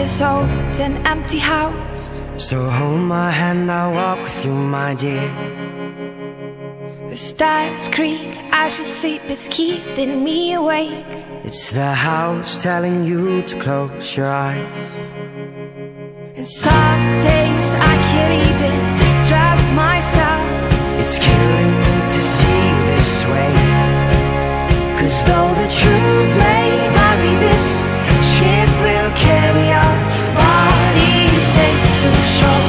this old and empty house. So hold my hand, I'll walk with you, my dear. The stars creak as you sleep, it's keeping me awake. It's the house telling you to close your eyes. And some days I can't even trust myself. It's killing me to see this way. 'Cause though the truth may vary, this ship will carry our bodies safe to shore.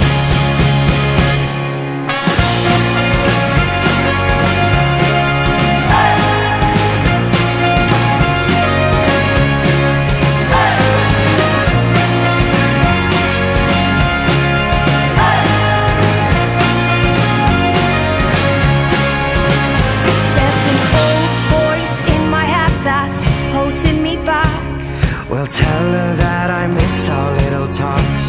Well, tell her that I miss our little talks.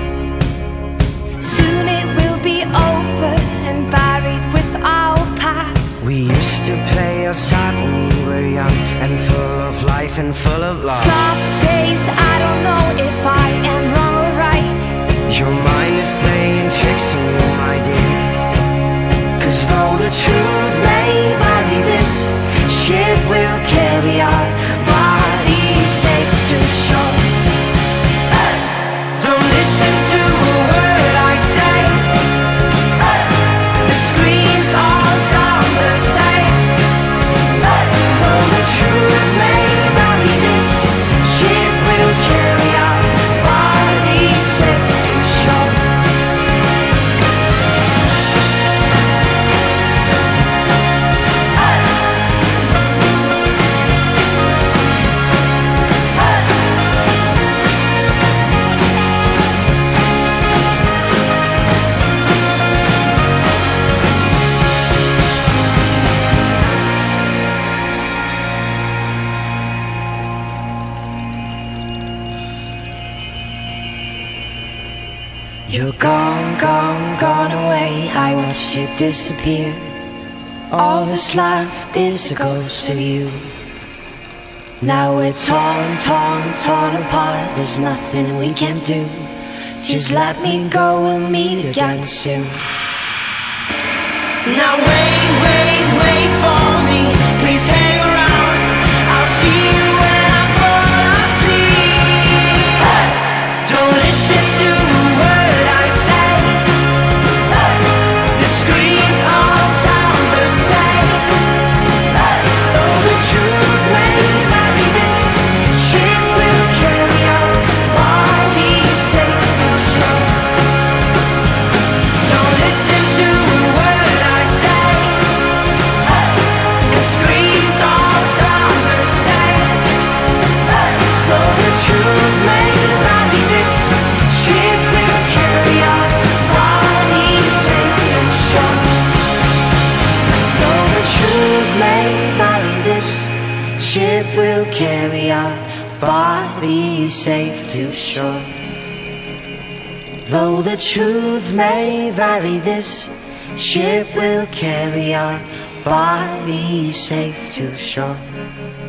Soon it will be over and buried with our past. We used to play outside when we were young and full of life and full of love. Some days I don't know if I am wrong or right. Your mind is playing tricks on you, my dear. 'Cause though the truth may vary, this ship will carry our bodies safe to shore. Don't listen to a word I say. The screams all sound the same. Though the truth may vary, this ship will carry our bodies safe to shore. You're gone, gone, gone away. I watched you disappear. All that's left is a ghost of you. Now we're torn, torn, torn apart. There's nothing we can do. Just let me go, we'll meet again soon. Now wait, wait, wait for me. Please hang around. I'll see you when I fall asleep. Don't listen to a word I say. The screams all sound the same. Though the truth may vary, this ship will carry our bodies safe to shore. Don't listen to a word I say. The screams all sound the same. Though the truth may vary, this ship will carry our bodies safe to shore. Though the truth may vary, this ship will carry our bodies safe to shore. Though the truth may vary, this ship will carry our bodies safe to shore.